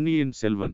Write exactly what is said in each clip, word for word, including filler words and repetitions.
பொன்னியின் செல்வன்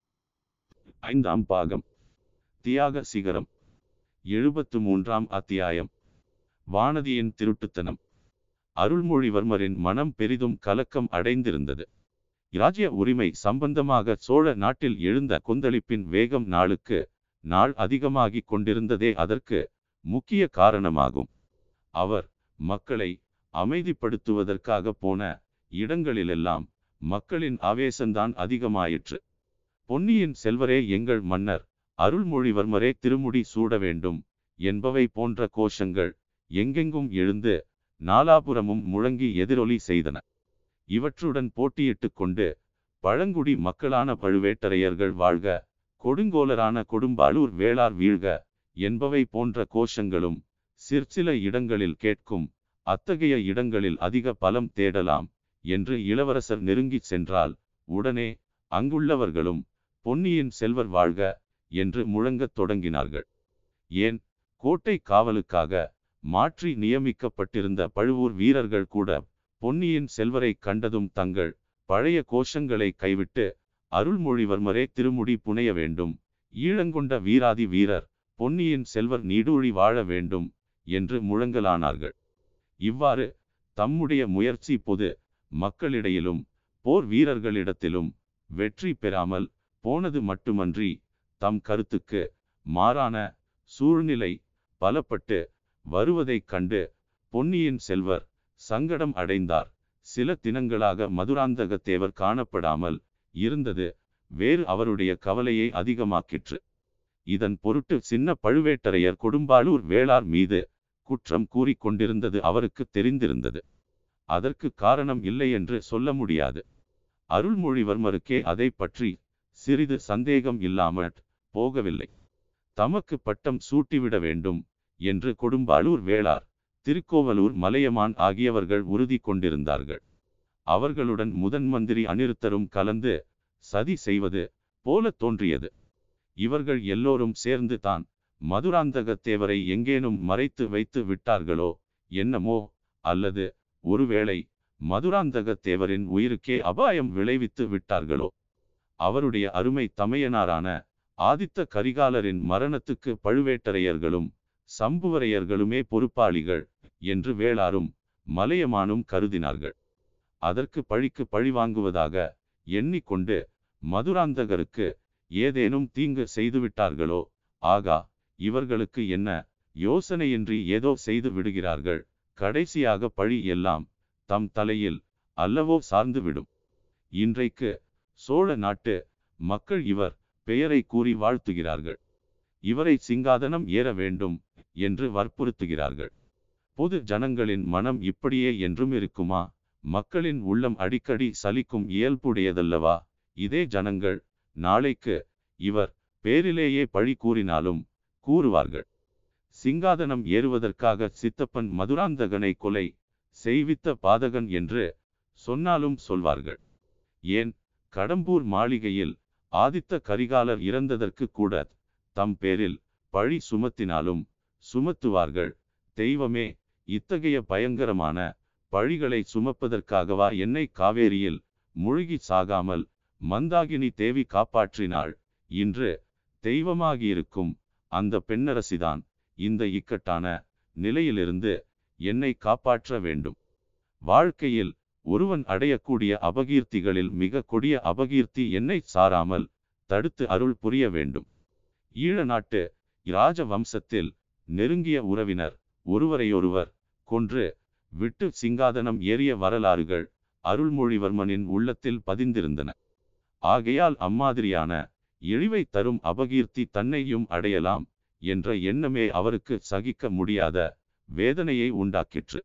ஐந்தாம் பாகம் தியாக சிகரம். எழுபத்து மூன்றாம் அத்தியாயம். வானதியின் திருட்டுத்தனம். அருள்மொழிவர்மரின் மனம் பெரிதும் கலக்கம் அடைந்திருந்தது. இராஜ்ய உரிமை சம்பந்தமாக சோழ நாட்டில் எழுந்த கொந்தளிப்பின் வேகம் நாளுக்கு நாள் அதிகமாகிக் கொண்டிருந்ததே அதற்கு முக்கிய காரணமாகும். அவர் மக்களை அமைதிப்படுத்துவதற்காக போன இடங்களிலெல்லாம் மக்களின் ஆவேசம்தான் அதிகமாயிற்று. பொன்னியின் செல்வரே எங்கள் மன்னர், அருள்மொழிவர்மரே திருமுடி சூட வேண்டும் என்பவை போன்ற கோஷங்கள் எங்கெங்கும் எழுந்து நாலாபுரமும் முழங்கி எதிரொலி செய்தன. இவற்றுடன் போட்டியிட்டு கொண்டு பழங்குடி மக்களான பழுவேட்டரையர்கள் வாழ்க, கொடுங்கோலரான கொடும்பாளூர் வேளார் வீழ்க என்பவை போன்ற கோஷங்களும் சிற்சில இடங்களில் கேட்கும். அத்தகைய இடங்களில் அதிக பலம் தேடலாம் என்று இளவரசர் நெருங்கிச் சென்றால் உடனே அங்குள்ளவர்களும் பொன்னியின் செல்வர் வாழ்க என்று முழங்கத் தொடங்கினார்கள். ஏன், கோட்டை காவலுக்காக மாற்றி நியமிக்கப்பட்டிருந்த பழுவூர் வீரர்கள் கூட பொன்னியின் செல்வரை கண்டதும் தங்கள் பழைய கோஷங்களை கைவிட்டு அருள்மொழிவர்மரே திருமுடி புனைய வேண்டும், ஈழங்கொண்ட வீராதி வீரர் பொன்னியின் செல்வர் நீடூழி வாழ வேண்டும் என்று முழங்கலானார்கள். இவ்வாறு தம்முடைய முயற்சி பொது மக்களிடையிலும் போர் வீரர்களிடத்திலும் வெற்றி பெறாமல் போனது மட்டுமன்றி தம் கருத்துக்கு மாறான சூழ்நிலை பலப்பட்டு வருவதைக் கண்டு பொன்னியின் செல்வர் சங்கடம் அடைந்தார். சில தினங்களாக மதுராந்தகத்தேவர் காணப்படாமல் இருந்தது வேறு அவருடைய கவலையை அதிகமாக்கிற்று. இதன் பொருட்டு சின்ன பழுவேட்டரையர் கொடும்பாளூர் வேளார் மீது குற்றம் கூறிக்கொண்டிருந்தது அவருக்கு தெரிந்திருந்தது. அதற்கு காரணம் இல்லை என்று சொல்ல முடியாது. அருள்மொழிவர்மருக்கே அதை பற்றி சிறிது சந்தேகம் இல்லாமல் போகவில்லை. தமக்கு பட்டம் சூட்டிவிட வேண்டும் என்று கொடும்பாளூர் வேளார், திருக்கோவலூர் மலையமான் ஆகியவர்கள் உறுதி கொண்டிருந்தார்கள். அவர்களுடன் முதன் மந்திரி அநிருத்தரும் கலந்து சதி செய்வது போல தோன்றியது. இவர்கள் எல்லோரும் சேர்ந்து தான் மதுராந்தகத்தேவரை எங்கேனும் மறைத்து வைத்து விட்டார்களோ என்னமோ, அல்லது ஒருவேளை மதுராந்தகத்தேவரின் உயிருக்கே அபாயம் விளைவித்து விட்டார்களோ. அவருடைய அருமை தமையனாரான ஆதித்த கரிகாலரின் மரணத்துக்கு பழுவேட்டரையர்களும் சம்புவரையர்களுமே பொறுப்பாளிகள் என்று வேளாரும் மலையமானும் கருதினார்கள். அதற்கு பழிக்கு பழி வாங்குவதாக எண்ணிக்கொண்டு மதுராந்தகருக்கு ஏதேனும் தீங்கு செய்துவிட்டார்களோ. ஆகா, இவர்களுக்கு என்ன யோசனையின்றி ஏதோ செய்து விடுகிறார்கள், கடைசியாக பழி எல்லாம் தம் தலையில் அல்லவோ சார்ந்துவிடும். இன்றைக்கு சோழ நாட்டு மக்கள் இவர் பெயரை கூறி வாழ்த்துகிறார்கள். இவரை சிங்காதனம் ஏற வேண்டும் என்று வற்புறுத்துகிறார்கள். பொது ஜனங்களின் மனம் இப்படியே என்றும் இருக்குமா? மக்களின் உள்ளம் அடிக்கடி சலிக்கும் இயல்புடையதல்லவா? இதே ஜனங்கள் நாளைக்கு இவர் பேரிலேயே பழி கூறினாலும் கூறுவார்கள். சிங்காதனம் ஏறுவதற்காக சித்தப்பன் மதுராந்தகனை கொலை செய்வித்த பாதகன் என்று சொன்னாலும் சொல்வார்கள். ஏன், கடம்பூர் மாளிகையில் ஆதித்த கரிகாலர் இறந்ததற்கு கூட தம் பேரில் பழி சுமத்தினாலும் சுமத்துவார்கள். தெய்வமே, இத்தகைய பயங்கரமான பழிகளை சுமப்பதற்காகவா என்னை காவேரியில் முழுகி சாகாமல் மந்தாகினி தேவி காப்பாற்றினாள்? இன்று தெய்வமாகியிருக்கும் அந்த பெண்ணரசிதான் இந்த இக்கட்டான நிலையிலிருந்து என்னை காப்பாற்ற வேண்டும். வாழ்க்கையில் ஒருவன் அடையக்கூடிய அபகீர்த்திகளில் மிக கொடிய அபகீர்த்தி என்னை சாராமல் தடுத்து அருள் புரிய வேண்டும். ஈழ நாட்டு இராஜ வம்சத்தில் நெருங்கிய உறவினர் ஒருவரையொருவர் கொன்று விட்டு சிங்காதனம் ஏறிய வரலாறுகள் அருள்மொழிவர்மனின் உள்ளத்தில் பதிந்திருந்தன. ஆகையால் அம்மாதிரியான இழிவை தரும் அபகீர்த்தி தன்னையும் அடையலாம் என்ற எண்ணமே அவருக்கு சகிக்க முடியாத வேதனையை உண்டாக்கிற்று.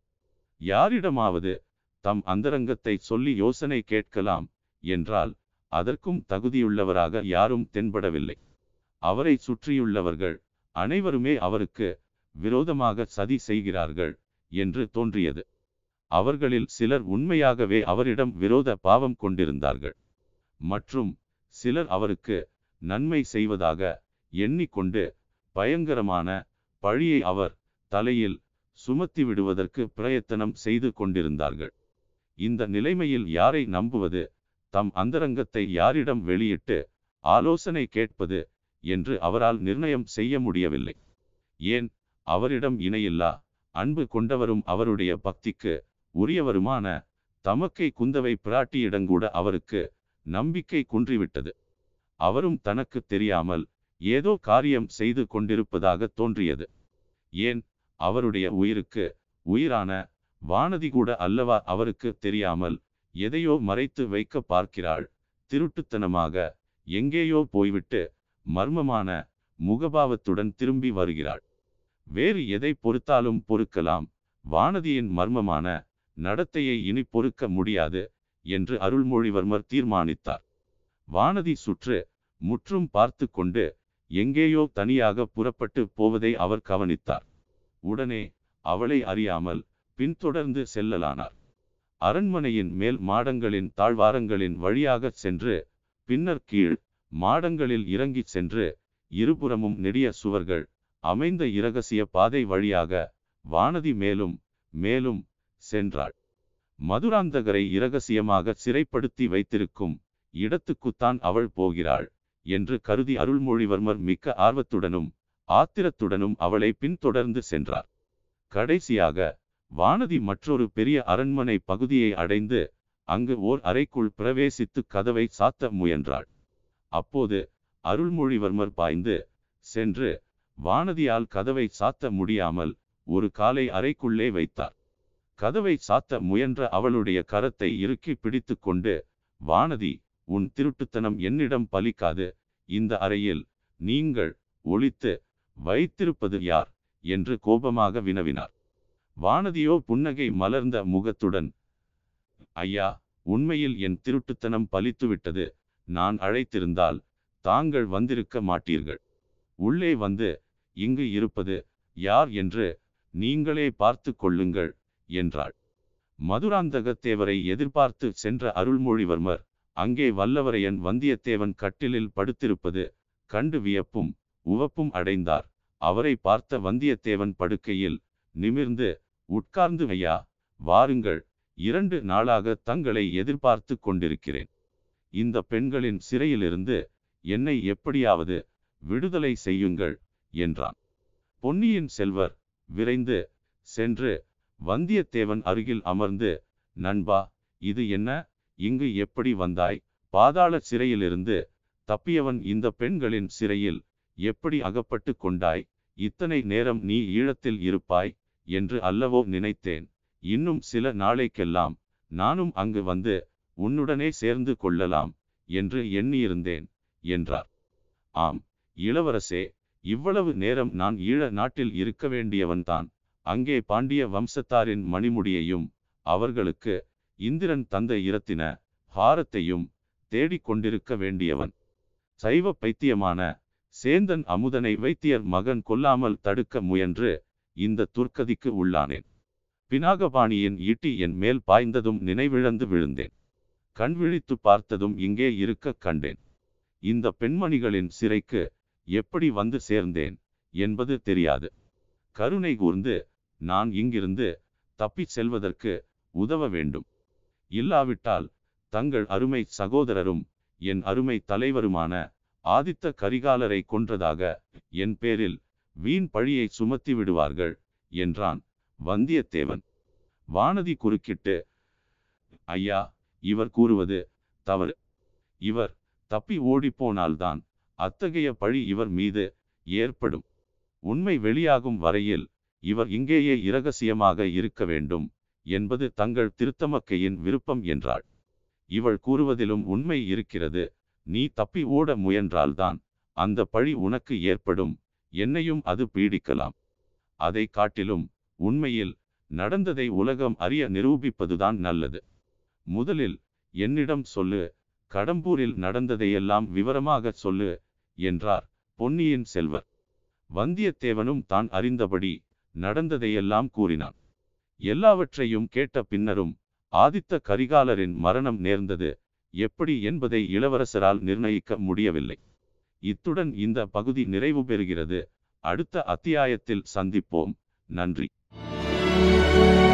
யாரிடமாவது தம் அந்தரங்கத்தை சொல்லி யோசனை கேட்கலாம் என்றால் அதற்கும் தகுதியுள்ளவராக யாரும் தென்படவில்லை. அவரை சுற்றியுள்ளவர்கள் அனைவருமே அவருக்கு விரோதமாக சதி செய்கிறார்கள் என்று தோன்றியது. அவர்களில் சிலர் உண்மையாகவே அவரிடம் விரோத பாவம் கொண்டிருந்தார்கள். மற்றும் சிலர் அவருக்கு நன்மை செய்வதாக எண்ணிக்கொண்டு பயங்கரமான பழியை அவர் தலையில் சுமத்தி விடுவதற்கு பிரயத்தனம் செய்து கொண்டிருந்தார்கள். இந்த நிலைமையில் யாரை நம்புவது? தம் அந்தரங்கத்தை யாரிடம் வெளியிட்டு ஆலோசனை கேட்பது என்று அவரால் நிர்ணயம் செய்ய முடியவில்லை. ஏன், அவரிடம் இணையில்லா அன்பு கொண்டவரும் அவருடைய பக்திக்கு உரியவருமான தமக்கை குந்தவை பிராட்டியிடங்கூட அவருக்கு நம்பிக்கை குன்றிவிட்டது. அவரும் தனக்கு தெரியாமல் ஏதோ காரியம் செய்து கொண்டிருப்பதாக தோன்றியது. ஏன், அவருடைய உயிருக்கு உயிரான வானதி கூட அல்லவா அவருக்கு தெரியாமல் எதையோ மறைத்து வைக்க பார்க்கிறாள். திருட்டுத்தனமாக எங்கேயோ போய்விட்டு மர்மமான முகபாவத்துடன் திரும்பி வருகிறாள். வேறு எதை பொறுத்தாலும் பொறுக்கலாம், வானதியின் மர்மமான நடத்தையை இனி பொறுக்க முடியாது என்று அருள்மொழிவர்மர் தீர்மானித்தார். வானதி சுற்று முற்றும் பார்த்து கொண்டு எங்கேயோ தனியாக புறப்பட்டு போவதை அவர் கவனித்தார். உடனே அவளை அறியாமல் பின்தொடர்ந்து செல்லலானார். அரண்மனையின் மேல் மாடங்களின் தாழ்வாரங்களின் வழியாக சென்று பின்னர் கீழ் மாடங்களில் இறங்கி சென்று இருபுறமும் நெடிய சுவர்கள் அமைந்த இரகசிய பாதை வழியாக வானதி மேலும் மேலும் சென்றாள். மதுராந்தகரை இரகசியமாக சிறைப்படுத்தி வைத்திருக்கும் இடத்துக்குத்தான் அவள் போகிறாள் என்று கருதி அருள்மொழிவர்மர் மிக்க ஆர்வத்துடனும் ஆத்திரத்துடனும் அவளை பின்தொடர்ந்து சென்றார். கடைசியாக வானதி மற்றொரு பெரிய அரண்மனை பகுதியை அடைந்து அங்கு ஓர் அறைக்குள் பிரவேசித்து கதவை சாத்த முயன்றாள். அப்போது அருள்மொழிவர்மர் பாய்ந்து சென்று வானதியால் கதவை சாத்த முடியாமல் ஒரு காலை அறைக்குள்ளே வைத்தார். கதவை சாத்த முயன்ற அவளுடைய கரத்தை இறுக்கி பிடித்து கொண்டு, வானதி, உன் திருட்டுத்தனம் என்னிடம் பலிக்காது. இந்த அறையில் நீங்கள் ஒளித்து வைத்திருப்பது யார் என்று கோபமாக வினவினார். வானதியோ புன்னகை மலர்ந்த முகத்துடன், ஐயா, உண்மையில் என் திருட்டுத்தனம் பலித்துவிட்டது. நான் அழைத்திருந்தால் தாங்கள் வந்திருக்க மாட்டீர்கள். உள்ளே வந்து இங்கு இருப்பது யார் என்று நீங்களே பார்த்து கொள்ளுங்கள் என்றாள். மதுராந்தகத்தேவரை எதிர்பார்த்து சென்ற அருள்மொழிவர்மர் அங்கே வல்லவரையன் வந்தியத்தேவன் கட்டிலில் படுத்திருப்பது கண்டு வியப்பும் உவப்பும் அடைந்தார். அவரை பார்த்த வந்தியத்தேவன் படுக்கையில் நிமிர்ந்து உட்கார்ந்து, ஐயா, வாருங்கள், இரண்டு நாளாக தங்களை எதிர்பார்த்து கொண்டிருக்கிறேன். இந்த பெண்களின் சிறையிலிருந்து என்னை எப்படியாவது விடுதலை செய்யுங்கள் என்றான். பொன்னியின் செல்வர் விரைந்து சென்று வந்தியத்தேவன் அருகில் அமர்ந்து, நண்பா, இது என்ன? இங்கு எப்படி வந்தாய்? பாதாள சிறையிலிருந்து தப்பியவன் இந்த பெண்களின் சிறையில் எப்படி அகப்பட்டு கொண்டாய்? இத்தனை நேரம் நீ ஈழத்தில் இருப்பாய் என்று அல்லவோ நினைத்தேன். இன்னும் சில நாளைக்கெல்லாம் நானும் அங்கு வந்து உன்னுடனே சேர்ந்து கொள்ளலாம் என்று எண்ணியிருந்தேன் என்றார். ஆம் இளவரசே, இவ்வளவு நேரம் நான் ஈழ நாட்டில் இருக்க வேண்டியவன்தான். அங்கே பாண்டிய வம்சத்தாரின் மணிமுடியையும் அவர்களுக்கு இந்திரன் தந்த இரத்தின ஹாரத்தையும் தேடிக் கொண்டிருக்க வேண்டியவன். சைவ பைத்தியமான சேந்தன் அமுதனை வைத்தியர் மகன் கொல்லாமல் தடுக்க முயன்று இந்த துர்க்கதிக்கு உள்ளானேன். பினாகபாணியின் ஈட்டி என் மேல் பாய்ந்ததும் நினைவிழந்து விழுந்தேன். கண் விழித்து பார்த்ததும் இங்கே இருக்க கண்டேன். இந்த பெண்மணிகளின் சிறைக்கு எப்படி வந்து சேர்ந்தேன் என்பது தெரியாது. கருணை கூர்ந்து நான் இங்கிருந்து தப்பிச் செல்வதற்கு உதவ வேண்டும். இல்லாவிட்டால் தங்கள் அருமை சகோதரரும் என் அருமை தலைவருமான ஆதித்த கரிகாலரை கொன்றதாக என் பேரில் வீண் பழியை சுமத்தி விடுவார்கள் என்றான் வந்தியத்தேவன். வானதி குறுக்கிட்டு, ஐயா, இவர் கூறுவது தவறு. இவர் தப்பி ஓடிப்போனால்தான் அத்தகைய பழி இவர் மீது ஏற்படும். உண்மை வெளியாகும் வரையில் இவர் இங்கேயே இரகசியமாக இருக்க வேண்டும் என்பது தங்கள் திருத்தமக்கையின் விருப்பம் என்றாள். இவள் கூறுவதிலும் உண்மை இருக்கிறது. நீ தப்பி ஓட முயன்றால்தான் அந்த பழி உனக்கு ஏற்படும். என்னையும் அது பீடிக்கலாம். அதை காட்டிலும் உண்மையில் நடந்ததை உலகம் அறிய நிரூபிப்பதுதான் நல்லது. முதலில் என்னிடம் சொல்லு, கடம்பூரில் நடந்ததையெல்லாம் விவரமாக சொல்லு என்றார் பொன்னியின் செல்வர். வந்தியத்தேவனும் தான் அறிந்தபடி நடந்ததையெல்லாம் கூறினான். எல்லாவற்றையும் கேட்ட பின்னரும் ஆதித்த கரிகாலரின் மரணம் நேர்ந்தது எப்படி என்பதை இளவரசரால் நிர்ணயிக்க முடியவில்லை. இத்துடன் இந்த பகுதி நிறைவு பெறுகிறது. அடுத்த அத்தியாயத்தில் சந்திப்போம். நன்றி.